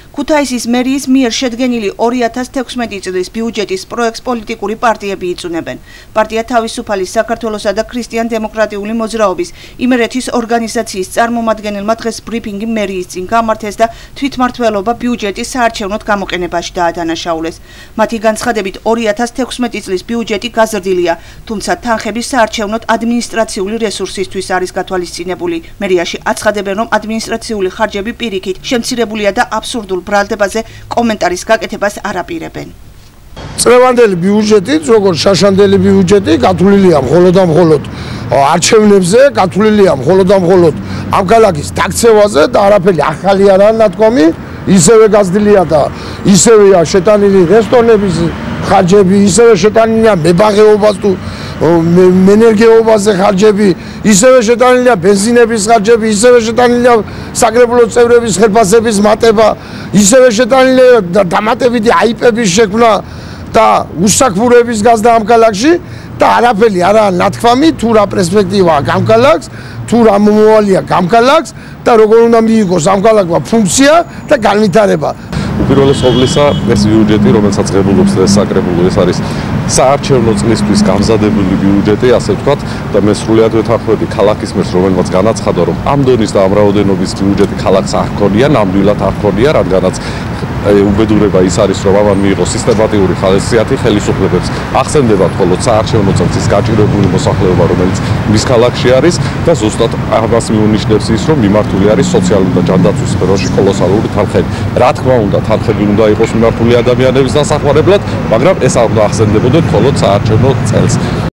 ქუთაისის მერიის მიერ შედგენილი 2016 წლის ბიუჯეტის პროექტს პოლიტიკური პარტიები იწუნებენ. პარტია თავისუფალი საქართველოსა და ქრისტიან-დემოკრატიული მოძრაობის იმერეთის ორგანიზაციის წარმომადგენელმა დღეს ბრიფინგი მერიის წინ გამართეს და თვითმმართველობა ბიუჯეტის საარჩევნოდ გამოყენებაში დაადანაშაულეს. მათი განცხადებით 2016 წლის ბიუჯეტი გაზრდილია, თუმცა თანხების საარჩევნოდ ადმინისტრაციული რესურსისთვის არის გათვალისწინებული. მერიაში აცხადებენ, რომ ადმინისტრაციული ხარჯები პირიქით შემცირებულია და აბსურდულ ბრალდებაზე კომენტარის გაკეთებას არაპირებენ. წლევანდელი ბიუჯეტით, როგორც შაშანდელი ბიუჯეტი, გათვლილია მხოლოდ და მხოლოდ არჩევნებზე, გათვლილია მხოლოდ და მხოლოდ ამ ქალაქის დაქცევაზე და არაფერი ახალი არაა ნათქვამი, ისევე გაზრდილია და ისევეა შეტანილი რესტორნების ხარჯები, ისევე შეტანილია მებაღეობას თუ ენერგიაობაზე ხარჯები, ისევე შეტანილია ბენზინების ხარჯები, ისევე შეტანილია საკრებულო წევრების ხელფასების მატება, ისევე შეტანილია დამატებითი აიპების შექმნა და უსაქმუროების გაზრდა ამ ქალაქში და არაფერი არაა ნათქვამი თუ რა პერსპექტივაა ამ ქალაქს, თუ რა მომავალია ამ ქალაქს და როგორ უნდა მიიღოს ამ ქალაქმა ფუნქცია და განვითარება. უპირველეს ყოვლისა ეს ბიუჯეტი, რომელსაც ღებულობს ეს საკრებულო, ეს არის საარჩევნო წლისთვის გამზადებული ბიუჯეტი, ასე ვთქვათ, და მე სრულად ვეთანხმები ქალაქის მერს, რომელმაც განაცხადა, რომ ამ დონის და ამ რაოდენობის ბიუჯეტი ქალაქს არ ჰქონია, ნამდვილად არ ჰქონია, რადგანაც უბედურება ის არის, რომ ამან მიიღო სისტემატიური ხალხიათი ხელისუფლებებს. ახსენდებათ მხოლოდ საარჩევნო წელს გაჭირებული მოსახლეობა, რომელიც მის ქალაქში არის და ზუსტად ამას მიუნიშნებს ის, რომ მიმართული არის სოციალურ და ჯანდაცვის სფეროში კოლოსალური თანხები. რა თქმა უნდა, თანხები უნდა იყოს მიმართული ადამიანების დასახმარებლად, მაგრამ ეს არ უნდა ახსენდებოდეს მხოლოდ საარჩევნო წელს.